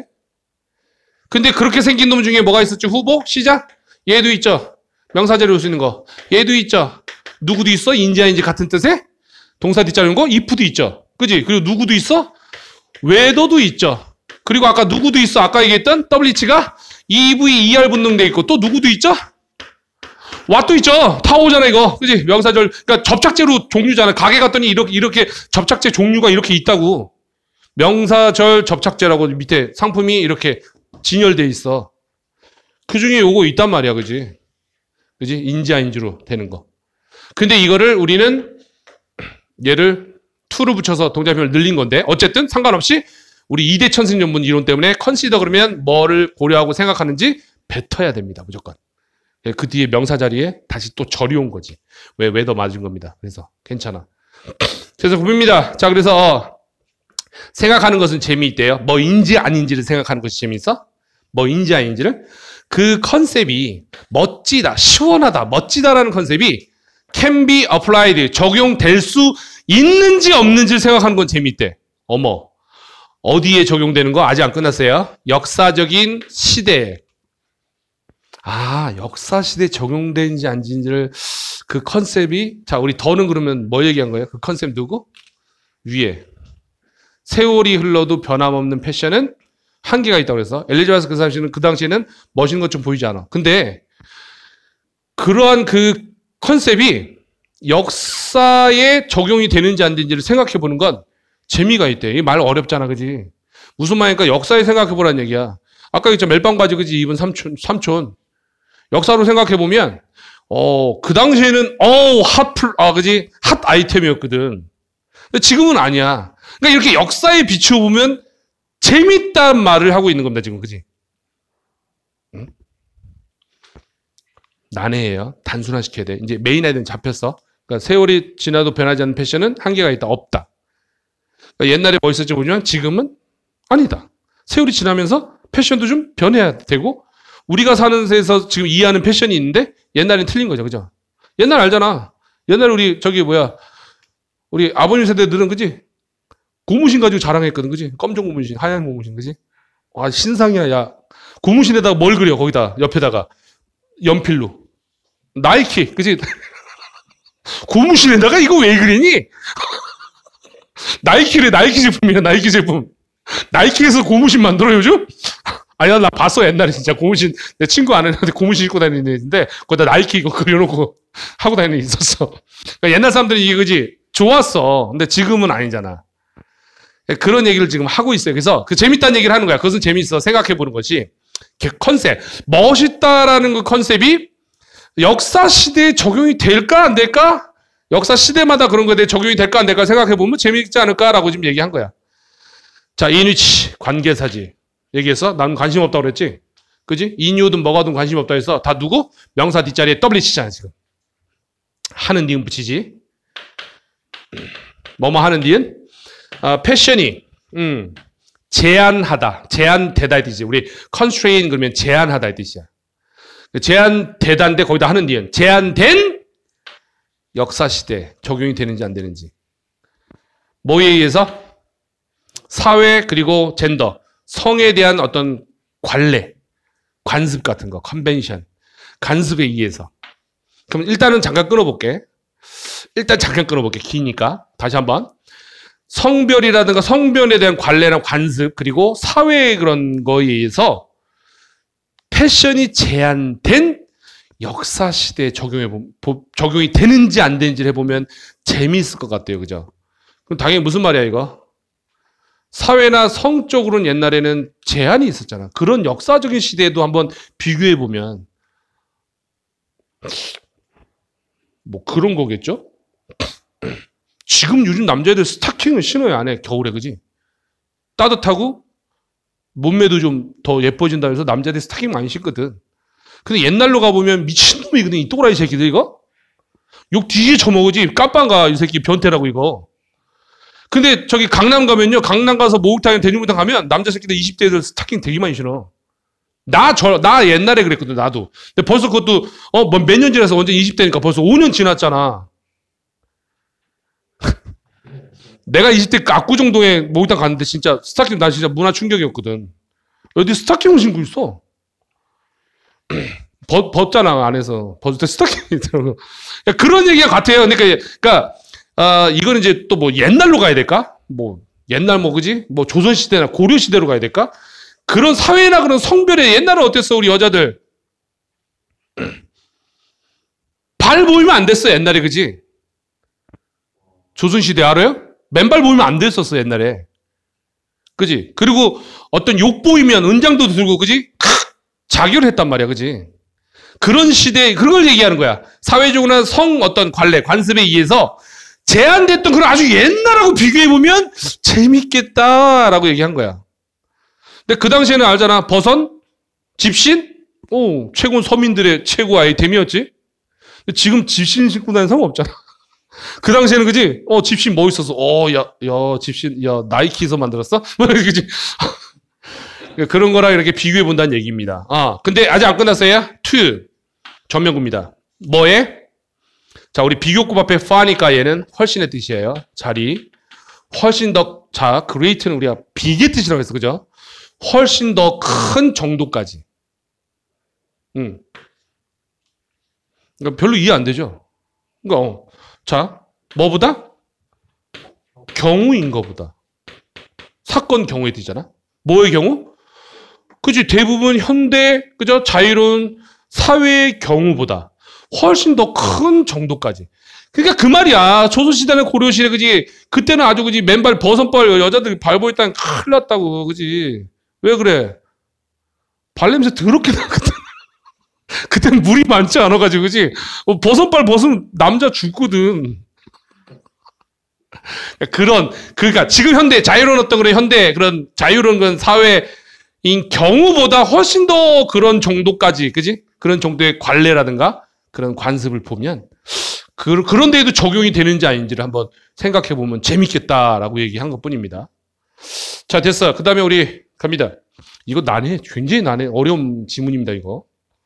근데 그렇게 생긴 놈 중에 뭐가 있었죠? 후보? 시작? 얘도 있죠. 명사절이 올 수 있는 거. 얘도 있죠. 누구도 있어? 인지 아닌지 같은 뜻에? 동사 뒷자리인 거? if도 있죠. 그지? 그리고 누구도 있어? whether도 있죠. 그리고 아까 누구도 있어? 아까 얘기했던 WH가 EV, ER 분능돼 있고 또 누구도 있죠? what도 있죠. 다 오잖아 이거. 그지? 명사절. 그러니까 접착제로 종류잖아. 가게 갔더니 이렇게 접착제 종류가 이렇게 있다고. 명사절 접착제라고 밑에 상품이 이렇게 진열돼 있어. 그 중에 요거 있단 말이야. 그지? 그지? 인지 아닌지로 되는 거. 근데 이거를 우리는 얘를 to를 붙여서 동작표현을 늘린 건데 어쨌든 상관없이 우리 이대천승연분 이론 때문에 consider 그러면 뭐를 고려하고 생각하는지 뱉어야 됩니다. 무조건. 그 뒤에 명사 자리에 다시 또 절이 온 거지. 왜 더 맞은 겁니다. 그래서 괜찮아. 그래서 봅니다. 자, 그래서 생각하는 것은 재미있대요. 뭐인지 아닌지를 생각하는 것이 재미있어? 뭐인지 아닌지를? 그 컨셉이 멋지다, 시원하다, 멋지다라는 컨셉이 can be applied, 적용될 수 있는지 없는지를 생각하는 건 재미있대. 어머, 어디에 적용되는 거 아직 안 끝났어요. 역사적인 시대에. 아, 역사 시대에 적용되는지 아닌지를 그 컨셉이, 자, 우리 더는 그러면 뭐 얘기한 거예요? 그 컨셉 누구? 위에. 세월이 흘러도 변함없는 패션은 한계가 있다고 그래서 엘리자베스 그 당시에는 멋있는 것 좀 보이지 않아. 근데 그러한 그 컨셉이 역사에 적용이 되는지 안 되는지를 생각해 보는 건 재미가 있대. 이 말 어렵잖아, 그지? 무슨 말이니까 역사에 생각해 보라는 얘기야. 아까 있죠 멜빵 바지 그지 입은 삼촌. 역사로 생각해 보면 그 당시에는 그지? 핫 아이템이었거든. 근데 지금은 아니야. 그러니까 이렇게 역사에 비추어 보면 재밌다는 말을 하고 있는 겁니다, 지금. 그지? 응? 난해해요. 단순화시켜야 돼. 이제 메인 아이디어는 잡혔어. 그러니까 세월이 지나도 변하지 않는 패션은 한계가 있다. 없다. 그러니까 옛날에 멋있었지 보면 지금은 아니다. 세월이 지나면서 패션도 좀 변해야 되고 우리가 사는 데서 지금 이해하는 패션이 있는데 옛날엔 틀린 거죠. 그죠? 옛날 알잖아. 옛날 우리 우리 아버님 세대들은 그지? 고무신 가지고 자랑했거든. 그지? 검정 고무신, 하얀 고무신. 그지? 와, 신상이야. 야. 고무신에다가 뭘 그려? 거기다 옆에다가 연필로. 나이키. 그지? 고무신에다가 이거 왜 그리니? 나이키래. 나이키 제품이야. 나이키 제품. 나이키에서 고무신 만들어 요즘? 아니야, 나 봤어. 옛날에 진짜 고무신. 내 친구 아는 애한테 고무신 입고 다니는 애인데 거기다 나이키 이거 그려놓고 하고 다니는 애 있었어. 그러니까 옛날 사람들은 이게 그지? 좋았어. 근데 지금은 아니잖아. 그런 얘기를 지금 하고 있어요. 그래서 그 재밌다는 얘기를 하는 거야. 그것은 재밌어. 생각해보는 것이. 컨셉. 멋있다라는 그 컨셉이 역사 시대에 적용이 될까 안 될까? 역사 시대마다 그런 거에 대해 적용이 될까 안 될까 생각해보면 재밌지 않을까라고 지금 얘기한 거야. 자, 인위치, 관계사지. 얘기해서 난 관심 없다고 그랬지? 그지? 인유든 뭐가든 관심 없다 해서 다 누구? 명사 뒷자리에 WH잖아, 지금. 하는 니은 붙이지. 뭐뭐 하는 니은. 패션이 제한하다. 제한되다 이 뜻이지. 우리 constrain 그러면 제한하다 이 뜻이야. 제한되다인데 거기다 하는 니은. 제한된 역사시대 적용이 되는지 안 되는지. 뭐에 의해서? 사회 그리고 젠더. 성에 대한 어떤 관례, 관습 같은 거, 컨벤션. 간습에 의해서. 그럼 일단은 잠깐 끊어볼게. 기니까. 다시 한번. 성별이라든가 성별에 대한 관례나 관습 그리고 사회의 그런 거에 의해서 패션이 제한된 역사시대에 적용이 되는지 안 되는지를 해보면 재미있을 것 같아요. 그죠? 그럼 당연히 무슨 말이야 이거? 사회나 성적으로는 옛날에는 제한이 있었잖아. 그런 역사적인 시대에도 한번 비교해보면 뭐 그런 거겠죠? 지금 요즘 남자애들 스타킹을 신어요, 안 해? 겨울에, 그지? 따뜻하고 몸매도 좀 더 예뻐진다 해서 남자애들 스타킹 많이 신거든. 근데 옛날로 가보면 미친놈이거든, 이 또라이 새끼들 이거? 욕 뒤에 처먹으지. 깜빵가, 이 새끼 변태라고 이거. 근데 저기 강남 가면요, 강남 가서 목욕탕이나 대중목욕탕 가면 남자 새끼들 20대들 스타킹 되게 많이 신어. 나 옛날에 그랬거든, 나도. 근데 벌써 그것도, 몇 년 지나서 완전 20대니까 벌써 5년 지났잖아. 내가 20대 압구정동에 목욕탕 갔는데 진짜 스타킹 나 진짜 문화 충격이었거든. 어디 스타킹을 신고 있어? 벗잖아, 안에서. 벗을 때 스타킹이 있더라고. 그런 얘기가 같아요. 그러니까, 이거는 이제 또 뭐 옛날로 가야 될까? 뭐, 옛날 뭐, 그지? 뭐 조선시대나 고려시대로 가야 될까? 그런 사회나 그런 성별에 옛날은 어땠어, 우리 여자들? 발 보이면 안 됐어, 옛날에, 그지? 조선시대 알아요? 맨발 보이면 안 됐었어, 옛날에. 그지? 그리고 어떤 욕 보이면 은장도 들고, 그지? 자결을 했단 말이야, 그지? 그런 시대, 그런 걸 얘기하는 거야. 사회적으로나 성 어떤 관례, 관습에 의해서 제한됐던 그런 아주 옛날하고 비교해보면 재밌겠다라고 얘기한 거야. 근데 그 당시에는 알잖아. 버선? 집신? 오, 최고는 서민들의 최고 아이템이었지? 지금 집신 신고 다니는 사람 없잖아. 그 당시에는 그지? 집신 멋있었어. 집신, 나이키에서 만들었어? 그지? 그런 거랑 이렇게 비교해 본다는 얘기입니다. 근데 아직 안 끝났어요. to. 전면구입니다. 뭐에? 자, 우리 비교급 앞에 far니까 얘는 훨씬의 뜻이에요. 자리. 훨씬 더, 자, great는 우리가 big의 뜻이라고 했어. 그죠? 훨씬 더 큰 정도까지. 그러니까 별로 이해 안 되죠? 그러니까, 자, 뭐보다? 경우인 거보다. 사건 경우에 되잖아. 뭐의 경우? 그치, 대부분 현대, 그죠? 자유로운 사회의 경우보다 훨씬 더 큰 정도까지. 그러니까 그 말이야. 조선시대나 고려시대, 그지? 그때는 아주, 그지? 맨발 버선발 여자들이 발 보였다니 큰일 났다고, 그지? 왜 그래? 발냄새 더럽게 나거든. 그때는 물이 많지 않아가지고, 그지? 버선발 벗으면 남자 죽거든. 그러니까 지금 현대, 자유로운 어떤 그런 현대, 그런 자유로운 그런 사회인 경우보다 훨씬 더 그런 정도까지, 그지? 그런 정도의 관례라든가 그런 관습을 보면, 그런 데에도 적용이 되는지 아닌지를 한번 생각해 보면 재밌겠다라고 얘기한 것 뿐입니다. 자, 됐어. 그 다음에 우리 갑니다. 이거 난해. 굉장히 난해. 어려운 지문입니다, 이거.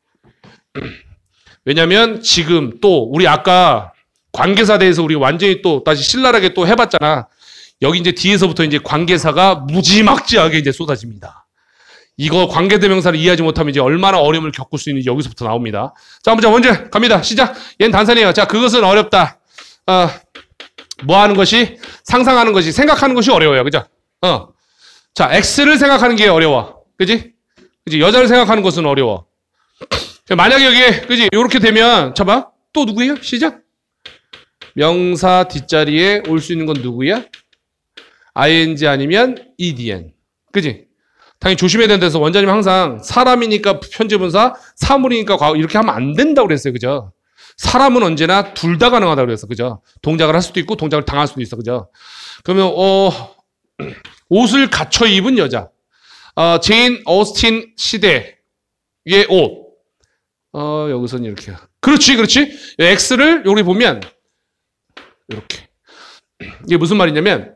왜냐면 지금 또 우리 아까 관계사 대해서 우리 완전히 또 다시 신랄하게 또 해봤잖아. 여기 이제 뒤에서부터 이제 관계사가 무지막지하게 이제 쏟아집니다. 이거 관계대명사를 이해하지 못하면 이제 얼마나 어려움을 겪을 수 있는지 여기서부터 나옵니다. 자, 먼저 갑니다. 시작. 얘는 단선이에요. 자, 그것은 어렵다. 뭐 하는 것이? 상상하는 것이, 생각하는 것이 어려워요. 그죠? 자, X를 생각하는 게 어려워. 그지? 여자를 생각하는 것은 어려워. 만약에 여기에, 그지? 요렇게 되면, 봐봐. 또 누구예요? 시작. 명사 뒷자리에 올 수 있는 건 누구야? ing 아니면 edn. 그지? 당연히 조심해야 된다 해서 원장님 항상 사람이니까 현재분사, 사물이니까 과거 이렇게 하면 안 된다고 그랬어요. 그죠? 사람은 언제나 둘 다 가능하다고 그랬어. 그죠? 동작을 할 수도 있고 동작을 당할 수도 있어. 그죠? 그러면, 옷을 갖춰 입은 여자. 제인 오스틴 시대의 옷. 여기서는 이렇게 그렇지, 그렇지. X를 여기 보면 이렇게. 이게 무슨 말이냐면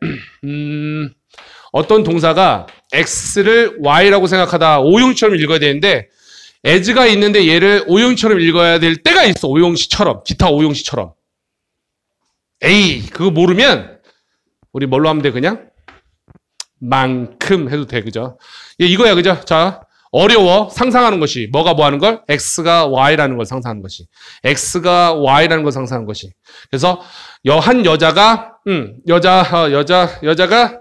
어떤 동사가 X를 Y라고 생각하다 오용시처럼 읽어야 되는데 as가 있는데 얘를 오용시처럼 읽어야 될 때가 있어. 오용시처럼. 기타 오용시처럼. 에이, 그거 모르면 우리 뭘로 하면 돼? 그냥 만큼 해도 돼. 그죠? 이거야. 그죠? 자, 어려워. 상상하는 것이. 뭐가 뭐 하는 걸? X가 Y라는 걸 상상하는 것이. X가 Y라는 걸 상상하는 것이. 그래서 한 여자가 여자가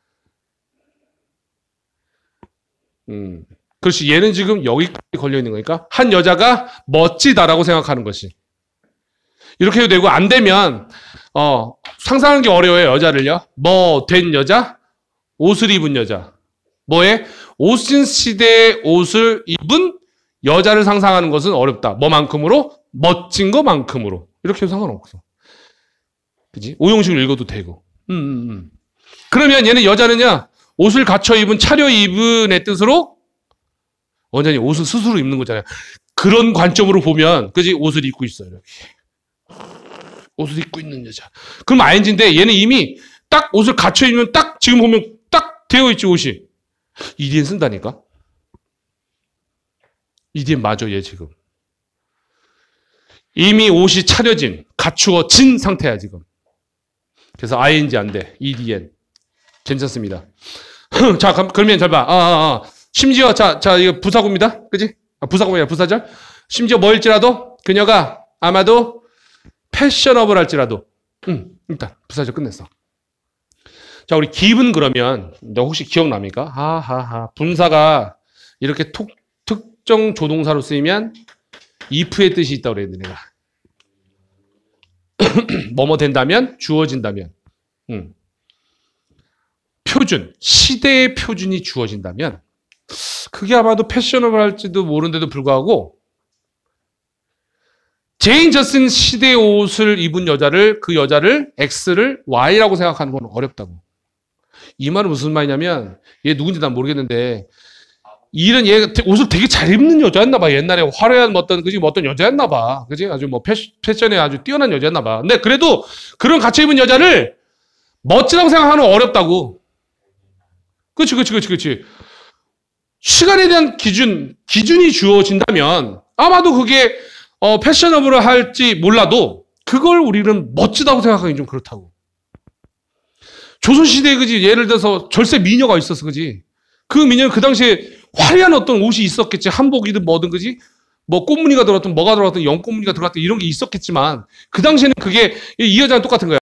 그렇지. 얘는 지금 여기까지 걸려 있는 거니까 한 여자가 멋지다라고 생각하는 것이. 이렇게 해도 되고 안 되면 상상하는 게 어려워요. 여자를요. 뭐 된 여자? 옷을 입은 여자. 뭐에? 오신 시대의 옷을 입은 여자를 상상하는 것은 어렵다. 뭐만큼으로? 멋진 것만큼으로. 이렇게 해도 상관없어. 그지? 오용식으로 읽어도 되고. 그러면 얘는 여자는요. 옷을 갖춰 입은, 차려 입은 의 뜻으로 원장님 옷을 스스로 입는 거잖아요. 그런 관점으로 보면, 그지? 옷을 입고 있어요. 이렇게. 옷을 입고 있는 여자. 그럼 ING인데 얘는 이미 딱 옷을 갖춰 입으면 딱 지금 보면 딱 되어 있지, 옷이. EDN 쓴다니까? EDN 맞아, 얘 지금. 이미 옷이 차려진, 갖추어진 상태야, 지금. 그래서 ING 안 돼. EDN. 괜찮습니다. 자, 그러면 잘 봐. 심지어, 자, 이거 부사구입니다. 그지? 부사구야, 부사절. 심지어 뭐일지라도, 그녀가 아마도 패셔너블 할지라도. 일단, 부사절 끝냈어. 자, 우리 기분 그러면, 너 혹시 기억납니까? 하하하. 분사가 이렇게 특정 조동사로 쓰이면 if의 뜻이 있다고 그랬는데, 내가. 뭐뭐 된다면, 주어진다면. 표준, 시대의 표준이 주어진다면 그게 아마도 패셔너블 할지도 모르는데도 불구하고 제인 저슨 시대의 옷을 입은 여자를 그 여자를 X를 Y라고 생각하는 건 어렵다고. 이 말은 무슨 말이냐면 얘 누군지 난 모르겠는데 이런 얘 옷을 되게 잘 입는 여자였나 봐. 옛날에 화려한 어떤 여자였나 봐. 그지? 아주 뭐 패션에 아주 뛰어난 여자였나 봐. 근데 그래도 그런 갖춰 입은 여자를 멋지다고 생각하는 건 어렵다고. 그치. 시간에 대한 기준이 주어진다면 아마도 그게 패셔너블을 할지 몰라도 그걸 우리는 멋지다고 생각하기 좀 그렇다고. 조선시대에 그지? 예를 들어서 절세 미녀가 있었어. 그지? 그 미녀는 그 당시에 화려한 어떤 옷이 있었겠지. 한복이든 뭐든 그지? 뭐 꽃무늬가 들어갔든 뭐가 들어갔든 연꽃무늬가 들어갔든 이런 게 있었겠지만 그 당시에는 그게 이 여자랑 똑같은 거야.